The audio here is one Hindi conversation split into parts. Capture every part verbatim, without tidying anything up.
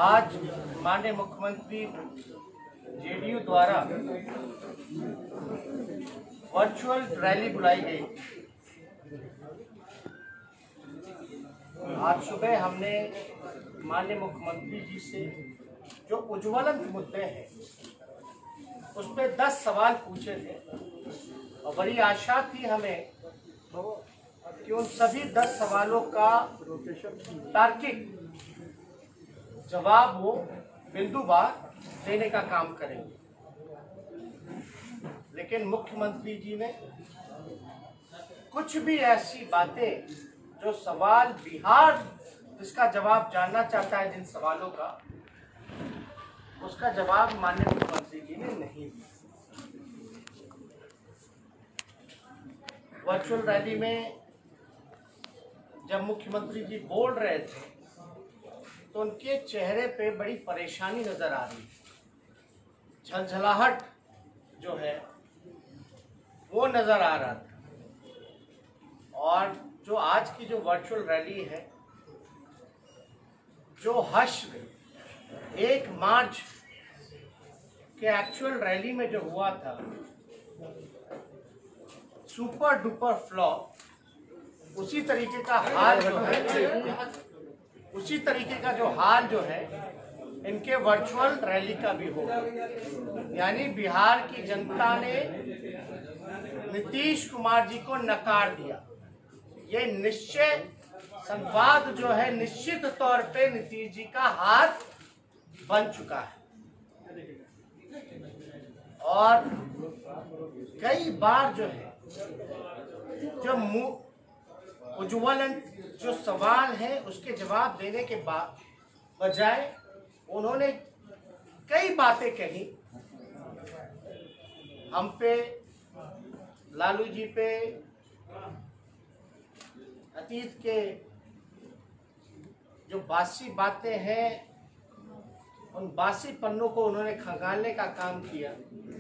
आज माननीय मुख्यमंत्री जेडीयू द्वारा वर्चुअल रैली बुलाई गई। आज सुबह हमने माननीय मुख्यमंत्री जी से जो उज्ज्वलन मुद्दे हैं उस पर दस सवाल पूछे थे और बड़ी आशा थी हमें कि उन सभी दस सवालों का तार्किक जवाब वो बिंदुवार देने का काम करेंगे। लेकिन मुख्यमंत्री जी ने कुछ भी ऐसी बातें जो सवाल बिहार जिसका जवाब जानना चाहता है, जिन सवालों का, उसका जवाब माननीय मुख्यमंत्री जी ने नहीं दिया। वर्चुअल रैली में जब मुख्यमंत्री जी बोल रहे थे तो उनके चेहरे पे बड़ी परेशानी नजर आ रही, झलझलाहट जो है वो नजर आ रहा था। और जो आज की जो वर्चुअल रैली है, जो हश्र एक मार्च के एक्चुअल रैली में जो हुआ था, सुपर डुपर फ्लॉप, उसी तरीके का हाल जो है उसी तरीके का जो हाल जो है इनके वर्चुअल रैली का भी होगा। यानी बिहार की जनता ने नीतीश कुमार जी को नकार दिया। ये निश्चय संवाद जो है निश्चित तौर पे नीतीश जी का हाथ बन चुका है। और कई बार जो है जो उज्ज्वलन जो सवाल है उसके जवाब देने के बाद बजाय उन्होंने कई बातें कही हम पे, लालू जी पे, अतीत के जो बासी बातें हैं उन बासी पन्नों को उन्होंने खंगालने का काम किया।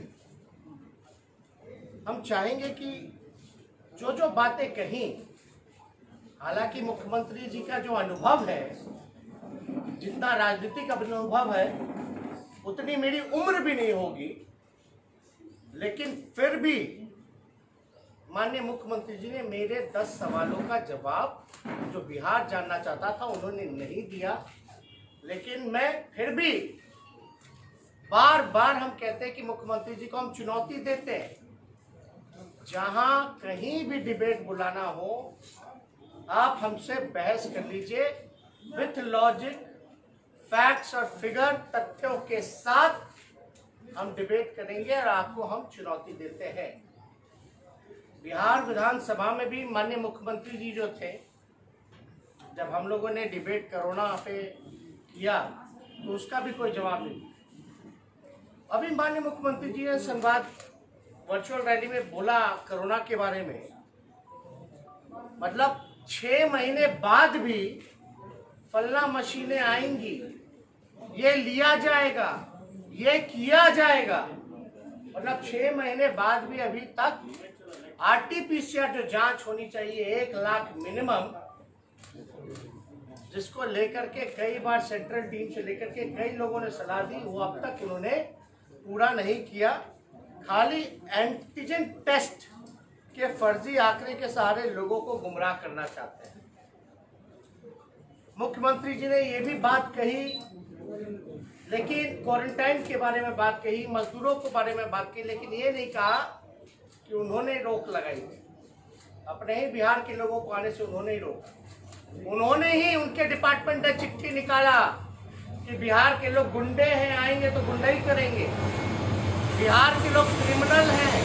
हम चाहेंगे कि जो जो बातें कही, हालांकि मुख्यमंत्री जी का जो अनुभव है, जितना राजनीतिक अनुभव है उतनी मेरी उम्र भी नहीं होगी, लेकिन फिर भी माननीय मुख्यमंत्री जी ने मेरे दस सवालों का जवाब जो बिहार जानना चाहता था उन्होंने नहीं दिया। लेकिन मैं फिर भी बार बार हम कहते हैं कि मुख्यमंत्री जी को हम चुनौती देते हैं, जहां कहीं भी डिबेट बुलाना हो आप हमसे बहस कर लीजिए, विथ लॉजिक, फैक्ट्स और फिगर, तथ्यों के साथ हम डिबेट करेंगे और आपको हम चुनौती देते हैं। बिहार विधानसभा में भी माननीय मुख्यमंत्री जी जो थे, जब हम लोगों ने डिबेट कोरोना पे किया तो उसका भी कोई जवाब नहीं। अभी माननीय मुख्यमंत्री जी ने संवाद वर्चुअल रैली में बोला कोरोना के बारे में, मतलब छह महीने बाद भी फलना मशीनें आएंगी, ये लिया जाएगा, ये किया जाएगा। मतलब छह महीने बाद भी अभी तक आरटीपीसीआर जो जांच होनी चाहिए एक लाख मिनिमम, जिसको लेकर के कई बार सेंट्रल टीम से लेकर के कई लोगों ने सलाह दी, वो अब तक उन्होंने पूरा नहीं किया। खाली एंटीजन टेस्ट के फर्जी आंकड़े के सहारे लोगों को गुमराह करना चाहते हैं। मुख्यमंत्री जी ने ये भी बात कही, लेकिन क्वारंटाइन के बारे में बात कही, मजदूरों के बारे में बात की, लेकिन ये नहीं कहा कि उन्होंने रोक लगाई। अपने ही बिहार के लोगों को आने से उन्होंने ही रोका। उन्होंने ही, उनके डिपार्टमेंट ने चिट्ठी निकाला कि बिहार के लोग गुंडे हैं, आएंगे तो गुंडाई करेंगे, बिहार के लोग क्रिमिनल हैं।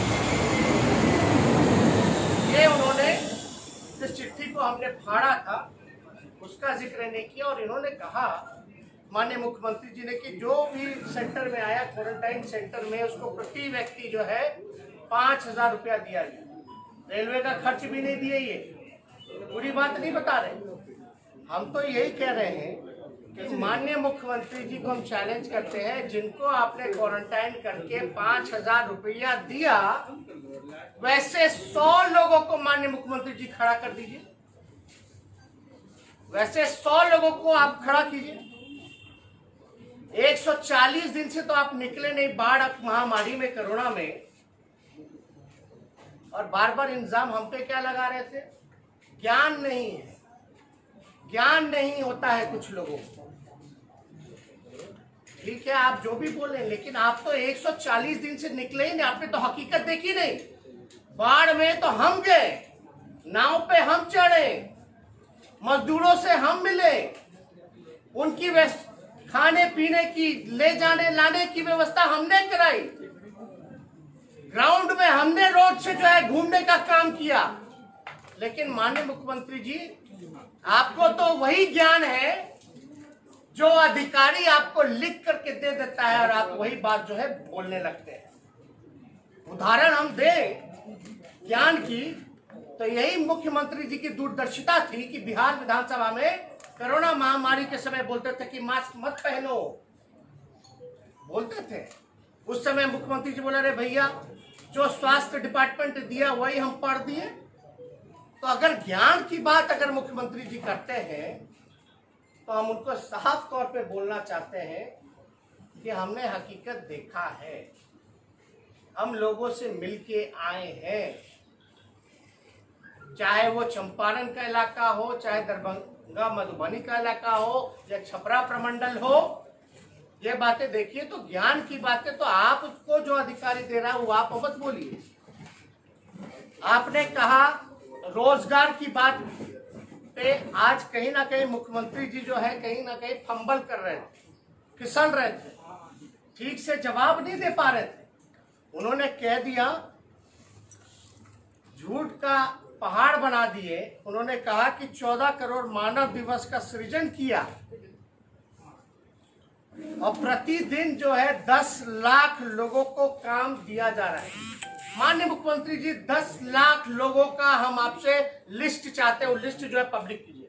ये उन्होंने जिस चिट्ठी को हमने फाड़ा था उसका जिक्र नहीं किया। और इन्होंने कहा माननीय मुख्यमंत्री जी ने कि जो भी सेंटर में आया, क्वारंटाइन सेंटर में, उसको प्रति व्यक्ति जो है पांच हजार रुपया दिया गया। रेलवे का खर्च भी नहीं दिए। ये पूरी बात नहीं बता रहे। हम तो यही कह रहे हैं कि माननीय मुख्यमंत्री जी को हम चैलेंज करते हैं, जिनको आपने क्वारंटाइन करके पांच हजार रुपया दिया, वैसे सौ लोगों को माननीय मुख्यमंत्री जी खड़ा कर दीजिए। वैसे सौ लोगों को आप खड़ा कीजिए। एक सौ चालीस दिन से तो आप निकले नहीं बाढ़ महामारी में, कोरोना में, और बार बार इल्जाम हम पे क्या लगा रहे थे? ज्ञान नहीं है, ज्ञान नहीं होता है कुछ लोगों को। ठीक है, आप जो भी बोले, लेकिन आप तो एक सौ चालीस दिन से निकले ही नहीं, आपने तो हकीकत देखी नहीं। बाढ़ में तो हम गए, नाव पे हम चढ़े, मजदूरों से हम मिले, उनकी खाने पीने की, ले जाने लाने की व्यवस्था हमने कराई, ग्राउंड में हमने रोड से जो है घूमने का काम किया। लेकिन माननीय मुख्यमंत्री जी, आपको तो वही ज्ञान है जो अधिकारी आपको लिख करके दे देता है और आप वही बात जो है बोलने लगते हैं। उदाहरण हम दें ज्ञान की, तो यही मुख्यमंत्री जी की दूरदर्शिता थी कि बिहार विधानसभा में कोरोना महामारी के समय बोलते थे कि मास्क मत पहनो, बोलते थे। उस समय मुख्यमंत्री जी बोले, अरे भैया जो स्वास्थ्य डिपार्टमेंट दिया वही हम पढ़ दिए। तो अगर ज्ञान की बात अगर मुख्यमंत्री जी करते हैं तो हम उनको साफ तौर पे बोलना चाहते हैं कि हमने हकीकत देखा है, हम लोगों से मिलके आए हैं, चाहे वो चंपारण का इलाका हो, चाहे दरभंगा मधुबनी का इलाका हो, या छपरा प्रमंडल हो, ये बातें देखिए। तो ज्ञान की बातें तो आप उसको जो अधिकारी दे रहा है वो आप मत बोलिए। आपने कहा रोजगार की बात पे आज कहीं ना कहीं मुख्यमंत्री जी जो है कहीं ना कहीं फंबल कर रहे थे, फिसल रहे थे, ठीक से जवाब नहीं दे पा रहे थे। उन्होंने कह दिया, झूठ का पहाड़ बना दिए। उन्होंने कहा कि चौदह करोड़ मानव दिवस का सृजन किया और प्रतिदिन जो है दस लाख लोगों को काम दिया जा रहा है। माननीय मुख्यमंत्री जी, दस लाख लोगों का हम आपसे लिस्ट चाहते हैं, वो लिस्ट जो है पब्लिक कीजिए।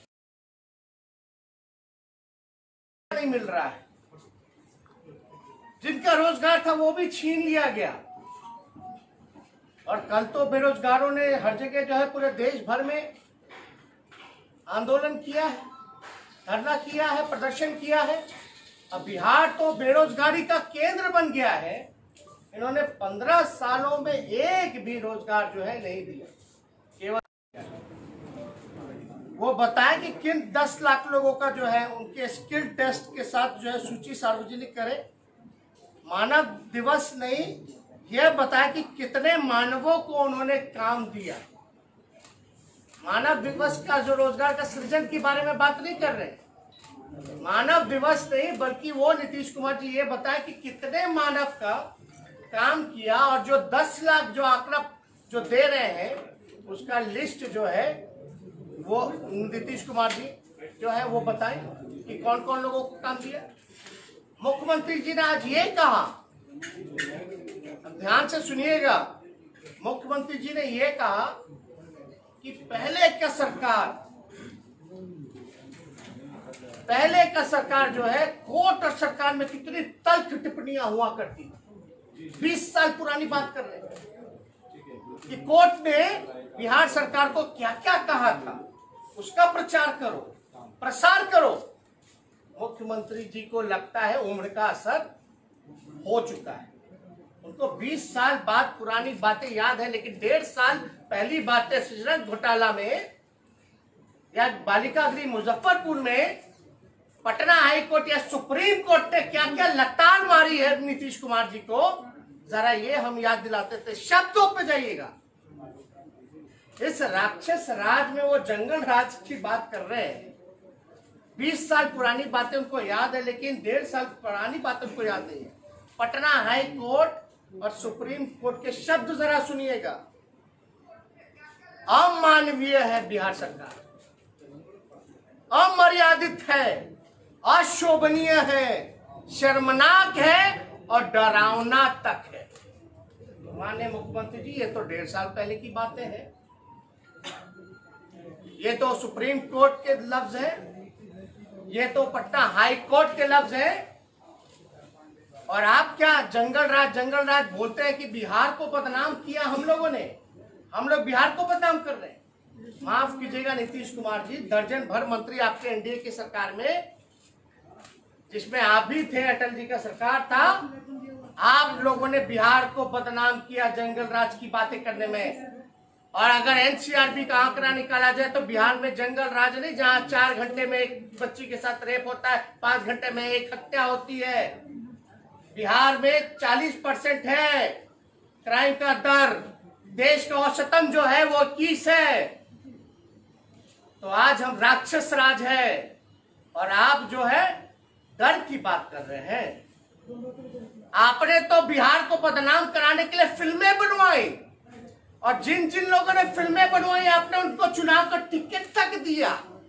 नहीं मिल रहा है, जिनका रोजगार था वो भी छीन लिया गया। और कल तो बेरोजगारों ने हर जगह जो है पूरे देश भर में आंदोलन किया है, धरना किया है, प्रदर्शन किया है। अब बिहार तो बेरोजगारी का केंद्र बन गया है। इन्होंने पंद्रह सालों में एक भी रोजगार जो है नहीं दिया। केवल वो बताएं कि किन दस लाख लोगों का जो है उनके स्किल टेस्ट के साथ जो है सूची सार्वजनिक करें। मानव दिवस नहीं, यह बताया कि कितने मानवों को उन्होंने काम दिया। मानव दिवस का जो रोजगार का सृजन के बारे में बात नहीं कर रहे, मानव दिवस नहीं बल्कि वो नीतीश कुमार जी ये बताए कि कितने मानव का काम किया। और जो दस लाख जो आंकड़ा जो दे रहे हैं उसका लिस्ट जो है वो नीतीश कुमार जी जो है वो बताएं कि कौन कौन लोगों को काम दिया। मुख्यमंत्री जी ने आज ये कहा, ध्यान से सुनिएगा, मुख्यमंत्री जी ने ये कहा कि पहले का सरकार पहले का सरकार जो है कोर्ट और सरकार में कितनी तल्ख टिप्पणियां हुआ करती थी। बीस साल पुरानी बात कर रहे हैं कि कोर्ट ने बिहार सरकार को क्या क्या कहा था, उसका प्रचार करो, प्रसार करो। मुख्यमंत्री जी को लगता है उम्र का असर हो चुका है। उनको बीस साल बाद पुरानी बातें याद है, लेकिन डेढ़ साल पहली बातें सृजन घोटाला में या बालिका गृह मुजफ्फरपुर में पटना हाई कोर्ट या सुप्रीम कोर्ट ने क्या क्या लताड़ मारी है नीतीश कुमार जी को, जरा ये हम याद दिलाते थे। शब्दों पे जाइएगा। इस राक्षस राज में वो जंगल राज की बात कर रहे हैं। बीस साल पुरानी बातें उनको याद है, लेकिन डेढ़ साल पुरानी बातें उनको याद नहीं है। पटना हाई कोर्ट और सुप्रीम कोर्ट के शब्द जरा सुनिएगा। अमानवीय है बिहार सरकार, अमर्यादित है, अशोभनीय है, शर्मनाक है और डरावना तक है। माननीय मुख्यमंत्री जी, ये तो डेढ़ साल पहले की बातें हैं। ये तो सुप्रीम कोर्ट के लफ्ज है, ये तो पटना हाई कोर्ट के लफ्ज है। और आप क्या जंगल राज जंगल राज बोलते हैं कि बिहार को बदनाम किया हम लोगों ने। हम लोग बिहार को बदनाम कर रहे हैं। माफ कीजिएगा नीतीश कुमार जी, दर्जन भर मंत्री आपके एनडीए की सरकार में जिसमें आप भी थे, अटल जी का सरकार था। आप लोगों ने बिहार को बदनाम किया जंगल राज की बातें करने में। और अगर एनसीआरबी का आंकड़ा निकाला जाए तो बिहार में जंगल राज नहीं, जहां चार घंटे में एक बच्ची के साथ रेप होता है, पांच घंटे में एक हत्या होती है। बिहार में चालीस परसेंट है क्राइम का दर। देश का औसतन जो है वो इक्कीस है। तो आज हम राक्षस राज है और आप जो है डर की बात कर रहे हैं। आपने तो बिहार को बदनाम कराने के लिए फिल्में बनवाई, और जिन जिन लोगों ने फिल्में बनवाई आपने उनको चुनाव का टिकट तक दिया।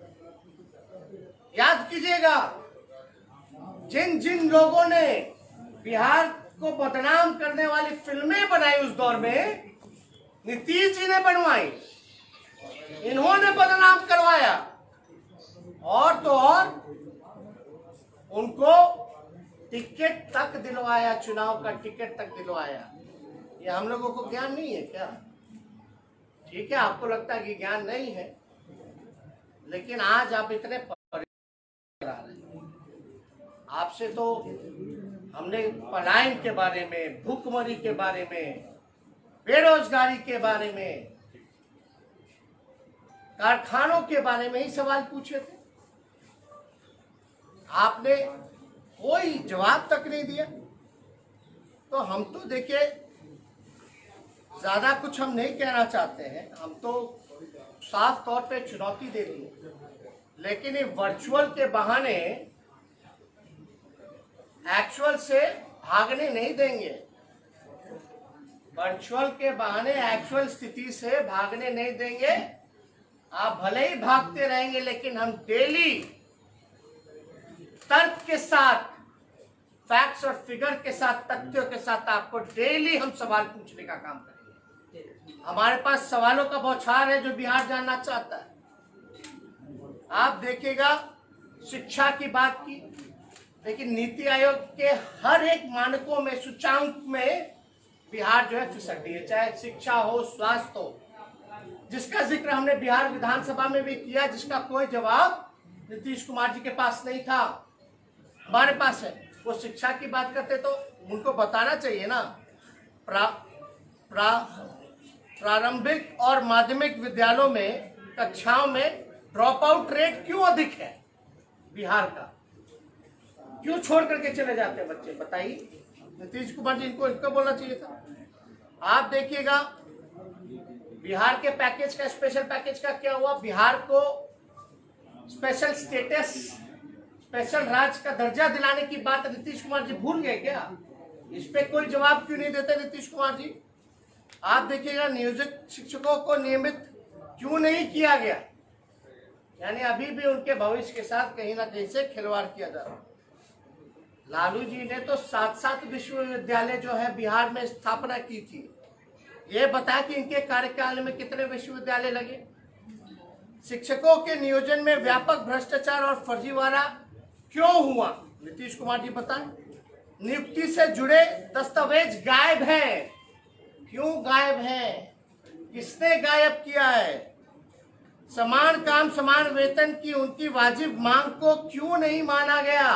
याद कीजिएगा, जिन जिन लोगों ने बिहार को बदनाम करने वाली फिल्में बनाई उस दौर में, नीतीश जी ने बनवाई, इन्होंने बदनाम करवाया। और तो और उनको टिकट तक दिलवाया, चुनाव का टिकट तक दिलवाया। ये हम लोगों को ज्ञान नहीं है क्या? ठीक है, आपको लगता है कि ज्ञान नहीं है, लेकिन आज आप इतने परेशान आ रहे हैं। आपसे तो हमने पलायन के बारे में, भूखमरी के बारे में, बेरोजगारी के बारे में, कारखानों के बारे में ही सवाल पूछे थे। आपने कोई जवाब तक नहीं दिया। तो हम तो देखिए, ज्यादा कुछ हम नहीं कहना चाहते हैं, हम तो साफ तौर पे चुनौती दे दी, लेकिन ये वर्चुअल के बहाने एक्चुअल से भागने नहीं देंगे। वर्चुअल के बहाने एक्चुअल स्थिति से भागने नहीं देंगे। आप भले ही भागते रहेंगे, लेकिन हम डेली तर्क के साथ, फैक्ट्स और फिगर के साथ, तथ्यों के साथ आपको डेली हम सवाल पूछने का काम करेंगे। हमारे पास सवालों का बौछार है जो बिहार जानना चाहता है। आप देखिएगा, शिक्षा की बात की, लेकिन नीति आयोग के हर एक मानकों में, सूचांक में बिहार जो है फिसक गई है, चाहे शिक्षा हो, स्वास्थ्य हो, जिसका जिक्र हमने बिहार विधानसभा में भी किया, जिसका कोई जवाब नीतीश कुमार जी के पास नहीं था, हमारे पास है। वो शिक्षा की बात करते तो उनको बताना चाहिए ना, प्रा, प्रा, प्रारंभिक और माध्यमिक विद्यालयों में कक्षाओं में ड्रॉप आउट रेट क्यों अधिक है बिहार का? क्यों छोड़ करके चले जाते हैं बच्चे? बताइए, नीतीश कुमार जी इनको इनको बोलना चाहिए था। आप देखिएगा, बिहार के पैकेज का, स्पेशल पैकेज का क्या हुआ? बिहार को स्पेशल स्टेटस, स्पेशल राज्य का दर्जा दिलाने की बात नीतीश कुमार जी भूल गए क्या? इस पे कोई जवाब क्यों नहीं देते नीतीश कुमार जी? आप देखिएगा, नियोजित शिक्षकों को नियमित क्यों नहीं किया गया? यानी अभी भी उनके भविष्य के साथ कहीं ना कहीं से खिलवाड़ किया जा रहा है। लालू जी ने तो सात सात विश्वविद्यालय जो है बिहार में स्थापना की थी। ये बता कि इनके कार्यकाल में कितने विश्वविद्यालय लगे? शिक्षकों के नियोजन में व्यापक भ्रष्टाचार और फर्जीवाड़ा क्यों हुआ? नीतीश कुमार जी बताएं। नियुक्ति से जुड़े दस्तावेज गायब हैं। क्यों गायब हैं? किसने गायब किया है? समान काम समान वेतन की उनकी वाजिब मांग को क्यों नहीं माना गया?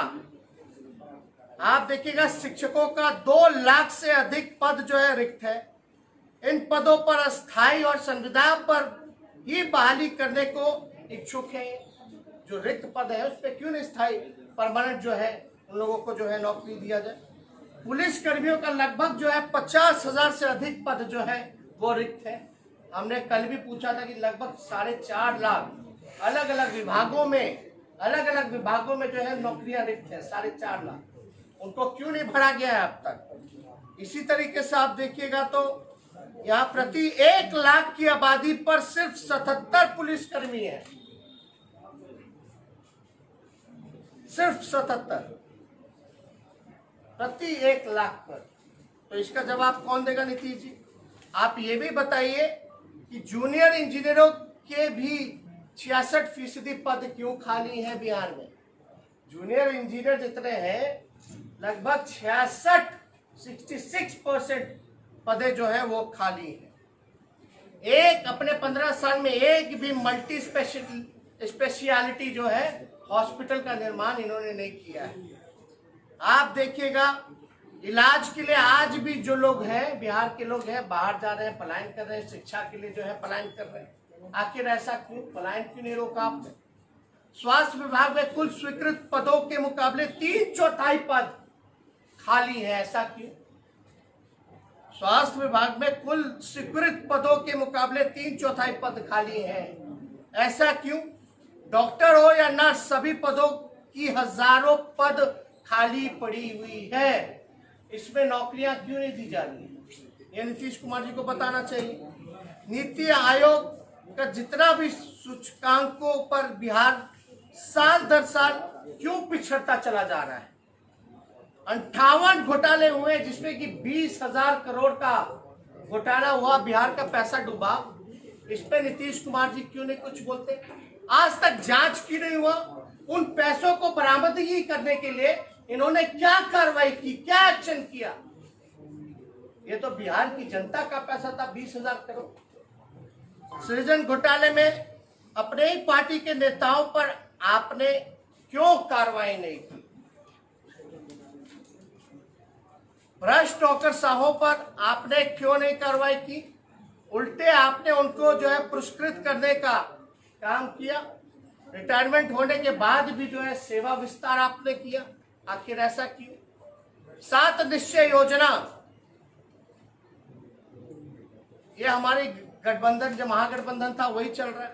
आप देखिएगा, शिक्षकों का दो लाख से अधिक पद जो है रिक्त है। इन पदों पर अस्थायी और संविदा पर ही बहाली करने को इच्छुक है। जो रिक्त पद है उस पर क्यों नहीं स्थायी, परमानेंट जो है उन लोगों को जो है नौकरी दिया जाए। पुलिस कर्मियों का लगभग जो है पचास हजार से अधिक पद जो है वो रिक्त है। हमने कल भी पूछा था कि लगभग साढ़े चार लाख अलग अलग विभागों में अलग अलग विभागों में जो है नौकरियां रिक्त है, साढ़े चार लाख। उनको क्यों नहीं भरा गया है अब तक? इसी तरीके से आप देखिएगा तो यहाँ प्रति एक लाख की आबादी पर सिर्फ सतहत्तर पुलिसकर्मी है, सिर्फ सतहत्तर प्रति एक लाख पर। तो इसका जवाब कौन देगा? नीतीश जी। आप ये भी बताइए कि जूनियर इंजीनियरों के भी छियासठ फीसदी पद क्यों खाली हैं बिहार में? जूनियर इंजीनियर जितने हैं लगभग छियासठ सिक्सटी सिक्स परसेंट पदे जो है वो खाली हैं। एक अपने पंद्रह साल में एक भी मल्टी स्पेशल स्पेशलिटी जो है हॉस्पिटल का निर्माण इन्होंने नहीं किया है। आप देखिएगा इलाज के लिए आज भी जो लोग हैं, बिहार के लोग हैं, बाहर जा रहे हैं, पलायन कर रहे हैं, शिक्षा के लिए जो है पलायन कर रहे हैं। आखिर ऐसा क्यों? पलायन क्यों नहीं रोका आपने? स्वास्थ्य विभाग में कुल स्वीकृत पदों के मुकाबले तीन चौथाई पद खाली है, ऐसा क्यों? स्वास्थ्य विभाग में कुल स्वीकृत पदों के मुकाबले तीन चौथाई पद खाली हैं, ऐसा क्यों? डॉक्टर हो या नर्स, सभी पदों की हजारों पद खाली पड़ी हुई है, इसमें नौकरियां क्यों नहीं दी जा रही? ये नीतीश कुमार जी को बताना चाहिए। नीति आयोग का जितना भी सूचकांकों पर बिहार साल दर साल क्यों पिछड़ता चला जा रहा है? अंठावन घोटाले हुए जिसमें कि बीस हजार करोड़ का घोटाला हुआ, बिहार का पैसा डूबा, इस पे नीतीश कुमार जी क्यों नहीं कुछ बोलते? आज तक जांच क्यों नहीं हुआ? उन पैसों को बरामदगी करने के लिए इन्होंने क्या कार्रवाई की, क्या एक्शन किया? ये तो बिहार की जनता का पैसा था, बीस हजार करोड़। सृजन घोटाले में अपने ही पार्टी के नेताओं पर आपने क्यों कार्रवाई नहीं की? भ्रष्ट नौकरशाहों पर आपने क्यों नहीं कार्रवाई की? उल्टे आपने उनको जो है पुरस्कृत करने का काम किया। रिटायरमेंट होने के बाद भी जो है सेवा विस्तार आपने किया, आखिर ऐसा क्यों? सात निश्चय योजना, ये हमारी गठबंधन जो महागठबंधन था वही चल रहा है,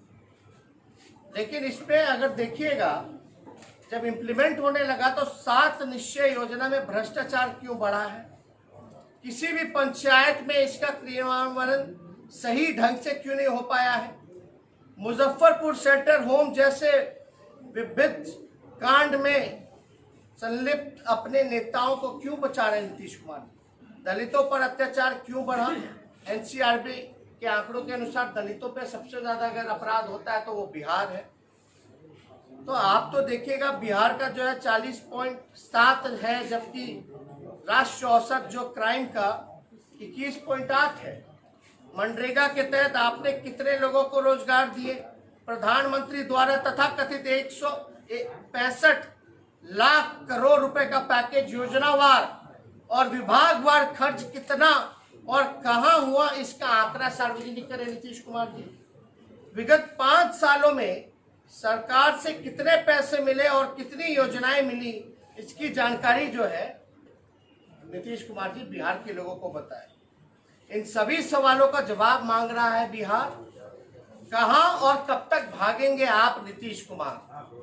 लेकिन इसमें अगर देखिएगा जब इम्प्लीमेंट होने लगा तो सात निश्चय योजना में भ्रष्टाचार क्यों बढ़ा है? किसी भी पंचायत में इसका क्रियान्वयन सही ढंग से क्यों नहीं हो पाया है? मुजफ्फरपुर शेल्टर होम जैसे विभिन्न कांड में संलिप्त अपने नेताओं को क्यों बचा रहे नीतीश कुमार? दलितों पर अत्याचार क्यों बढ़ा? एनसीआरबी के आंकड़ों के अनुसार दलितों पे सबसे ज्यादा अगर अपराध होता है तो वो बिहार है। तो आप तो देखिएगा बिहार का जो है चालीस पॉइंट सात है, जबकि राष्ट्रीय औसत जो क्राइम का इक्कीस पॉइंट आठ है। मनरेगा के तहत आपने कितने लोगों को रोजगार दिए? प्रधानमंत्री द्वारा तथा कथित एक सौ पैंसठ लाख करोड़ रुपए का पैकेज योजनावार और विभागवार खर्च कितना और कहां हुआ, इसका आंकड़ा सार्वजनिक करें नीतीश कुमार जी। विगत पांच सालों में सरकार से कितने पैसे मिले और कितनी योजनाएं मिली, इसकी जानकारी जो है नीतीश कुमार जी बिहार के लोगों को बताएं। इन सभी सवालों का जवाब मांग रहा है बिहार। कहां और कब तक भागेंगे आप नीतीश कुमार?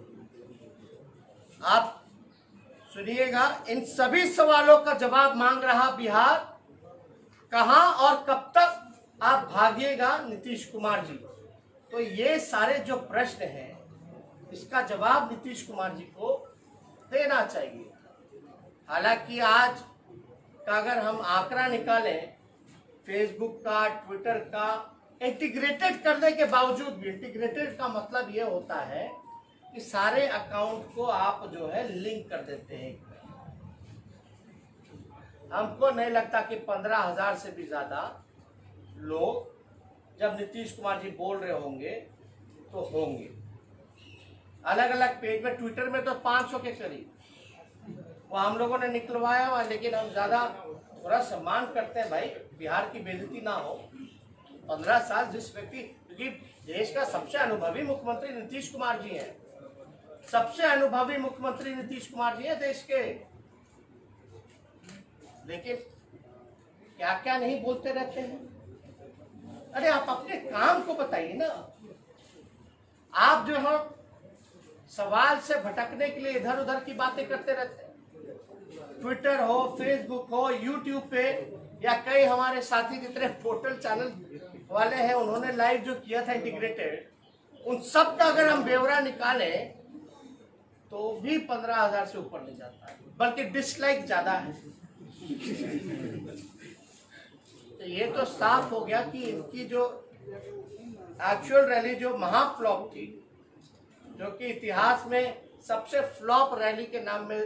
आप सुनिएगा, इन सभी सवालों का जवाब मांग रहा बिहार। कहां और कब तक आप भागिएगा नीतीश कुमार जी? तो ये सारे जो प्रश्न हैं इसका जवाब नीतीश कुमार जी को देना चाहिए। हालांकि आज का अगर हम आंकड़ा निकालें फेसबुक का, ट्विटर का, इंटीग्रेटेड करने के बावजूद भी, इंटीग्रेटेड का मतलब ये होता है कि सारे अकाउंट को आप जो है लिंक कर देते हैं। हमको नहीं लगता कि पंद्रह हजार से भी ज्यादा लोग जब नीतीश कुमार जी बोल रहे होंगे तो होंगे। अलग अलग पेज में, ट्विटर में तो पाँच सौ के करीब वो हम लोगों ने निकलवाया हुआ, लेकिन हम ज्यादा थोड़ा सम्मान करते हैं भाई, बिहार की बेइज्जती ना हो। पंद्रह साल जिस व्यक्ति, क्योंकि देश का सबसे अनुभवी मुख्यमंत्री नीतीश कुमार जी हैं, सबसे अनुभवी मुख्यमंत्री नीतीश कुमार जी हैं देश के, लेकिन क्या क्या नहीं बोलते रहते हैं। अरे आप अपने काम को बताइए ना। आप जो है सवाल से भटकने के लिए इधर उधर की बातें करते रहते हैं। ट्विटर हो, फेसबुक हो, यूट्यूब पे, या कई हमारे साथी जितने पोर्टल चैनल वाले हैं उन्होंने लाइव जो किया था इंटीग्रेटेड, उन सब का अगर हम ब्यौरा निकालें तो भी पंद्रह हजार से ऊपर नहीं जाता है, बल्कि डिसलाइक ज्यादा है। तो ये तो साफ हो गया कि इनकी जो एक्चुअल रैली जो महाफ्लॉप थी, जो कि इतिहास में सबसे फ्लॉप रैली के नाम में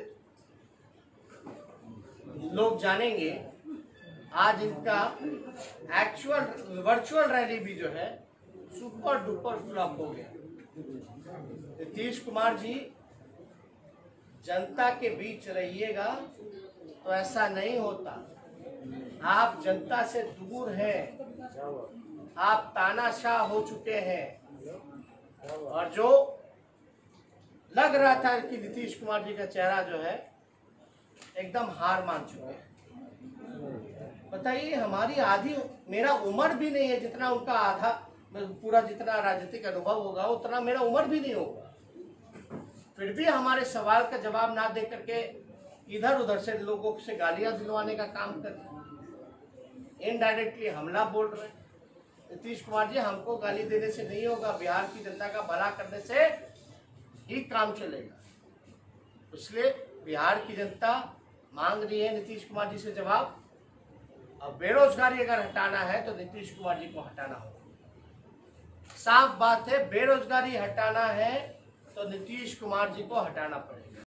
लोग जानेंगे, आज इनका एक्चुअल वर्चुअल रैली भी जो है सुपर डुपर फ्लॉप हो गया। नीतीश कुमार जी जनता के बीच रहिएगा तो ऐसा नहीं होता। आप जनता से दूर हैं, आप तानाशाह हो चुके हैं। और जो लग रहा था कि नीतीश कुमार जी का चेहरा जो है एकदम हार मान चुके हैं। बताइए, हमारी आधी, मेरा उम्र भी नहीं है जितना उनका आधा, पूरा जितना राजनीतिक अनुभव होगा उतना मेरा उम्र भी नहीं होगा, फिर भी हमारे सवाल का जवाब ना दे करके इधर उधर से लोगों से गालियां दिलवाने का काम कर रहे हैं, इनडायरेक्टली हमला बोल रहे हैं। नीतीश कुमार जी, हमको गाली देने से नहीं होगा, बिहार की जनता का भला करने से ही काम चलेगा। इसलिए बिहार की जनता मांग रही है नीतीश कुमार जी से जवाब। अब बेरोजगारी अगर हटाना है तो नीतीश कुमार जी को हटाना होगा। साफ बात है, बेरोजगारी हटाना है तो नीतीश कुमार जी को हटाना पड़ेगा।